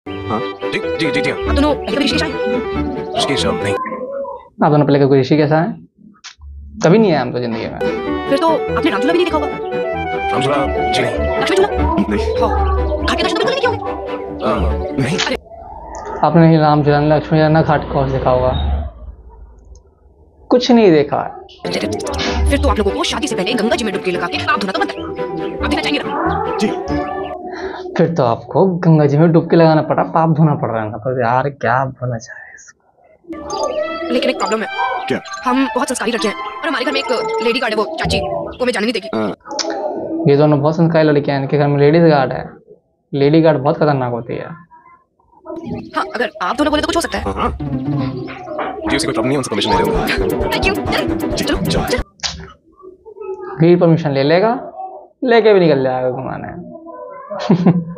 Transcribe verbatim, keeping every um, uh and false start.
हाँ जी जी जी जी हाँ। आप दोनों पहले कभी ऋषिकेश आए? ऋषिकेश अब नहीं। आप दोनों पहले कोई ऋषिकेश आए? कभी नहीं आया हम तो जिंदगी में। फिर तो आपने रामझूला भी नहीं देखा होगा। रामझूला जी नहीं। लक्ष्मण झूला नहीं। हाँ घाट के दर्शन तो बिल्कुल नहीं किए होंगे। आ, नहीं। अरे आपने ही राम झूला लक्ष्मण झूला घाट कौन देखा होगा? कुछ नहीं देखा। फिर तो आप लोगों को शादी से पहले गंगा जी में डुबकी लगा के पाप धोना तो बनता है। आप देखना चाहेंगे ना? जी। फिर तो आपको गंगा जी में डुबकी लगाना पड़ा, पाप धोना पड़ रहा है। तो यार क्या बोला जाए इसको। लेकिन एक प्रॉब्लम है। क्या? हम बहुत संस्कारी लड़के हैं और हमारे घर में एक लेडी गार्ड है, वो चाची को मैं जाने नहीं देगी। ये दोनों बहुत संस्कारी लड़के हैं, इनके घर में लेडीज गार्ड है। लेडी गार्ड बहुत खतरनाक होती है। हाँ अगर आप दोनों बोले तो कुछ हो सकता है। हाँ जी उसी को प्रॉब्लम नहीं है, उनसे परमिशन ले लूँगा। Thank you. चलो चलो चलो। वीर परमिशन ले लेगा, लेके भी निकल जाएगा घुमाने।